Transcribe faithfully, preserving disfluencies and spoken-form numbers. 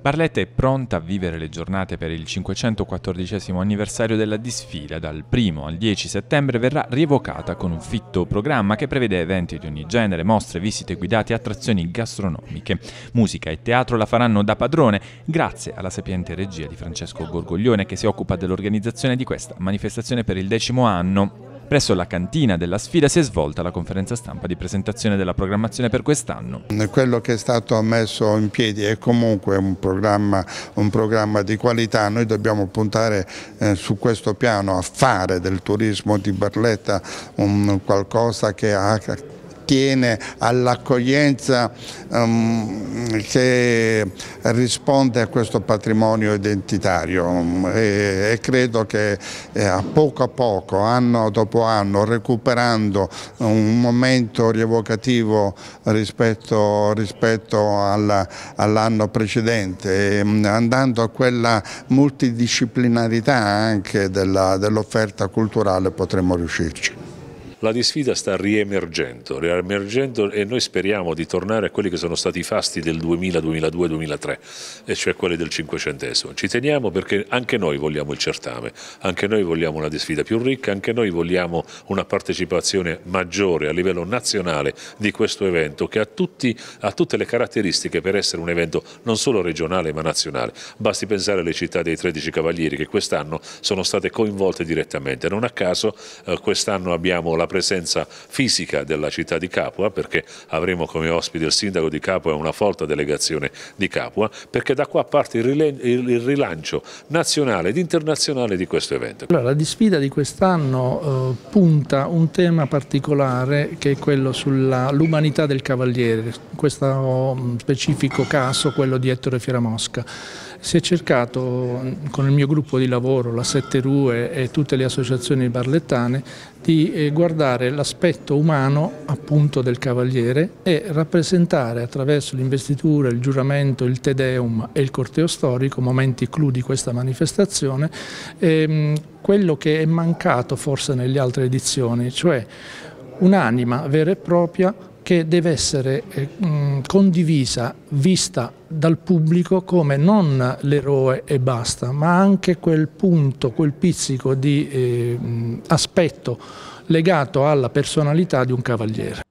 Barletta è pronta a vivere le giornate per il cinquecentoquattordicesimo anniversario della disfida. Dal primo al dieci settembre verrà rievocata con un fitto programma che prevede eventi di ogni genere, mostre, visite guidate e attrazioni gastronomiche. Musica e teatro la faranno da padrone, grazie alla sapiente regia di Francesco Gorgoglione, che si occupa dell'organizzazione di questa manifestazione per il decimo anno. Presso la cantina della sfida si è svolta la conferenza stampa di presentazione della programmazione per quest'anno. Quello che è stato messo in piedi è comunque un programma, un programma di qualità. Noi dobbiamo puntare eh, su questo piano a fare del turismo di Barletta un qualcosa che ha tiene all'accoglienza um, che risponde a questo patrimonio identitario um, e, e credo che eh, a poco a poco, anno dopo anno, recuperando un momento rievocativo rispetto, rispetto all'anno precedente, e, um, andando a quella multidisciplinarità anche dell'offerta culturale, potremo riuscirci. La disfida sta riemergendo, riemergendo e noi speriamo di tornare a quelli che sono stati i fasti del duemila, duemiladue, duemilatré, e cioè quelli del cinquecentesimo. Ci teniamo perché anche noi vogliamo il certame, anche noi vogliamo una disfida più ricca, anche noi vogliamo una partecipazione maggiore a livello nazionale di questo evento che ha, tutti, ha tutte le caratteristiche per essere un evento non solo regionale ma nazionale. Basti pensare alle città dei tredici cavalieri che quest'anno sono state coinvolte direttamente. Non a caso eh, quest'anno abbiamo la presenza fisica della città di Capua, perché avremo come ospite il sindaco di Capua e una folta delegazione di Capua, perché da qua parte il rilancio nazionale ed internazionale di questo evento. Allora, la disfida di quest'anno eh, punta un tema particolare che è quello sull'umanità del cavaliere, in questo specifico caso quello di Ettore Fieramosca. Si è cercato con il mio gruppo di lavoro, la Sette Rue e tutte le associazioni barlettane, di eh, guardare l'aspetto umano appunto del cavaliere e rappresentare attraverso l'investitura, il giuramento, il Te Deum e il corteo storico, momenti clou di questa manifestazione, ehm, quello che è mancato forse nelle altre edizioni, cioè un'anima vera e propria che deve essere eh, mh, condivisa, vista dal pubblico come non l'eroe e basta, ma anche quel punto, quel pizzico di eh, aspetto legato alla personalità di un cavaliere.